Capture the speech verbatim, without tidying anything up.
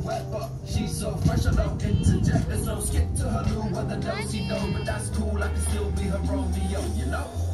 wet, but she's so fresh, I don't interject. There's no skip to her loo, whether no, she know, but that's cool, I can still be her Romeo, you know?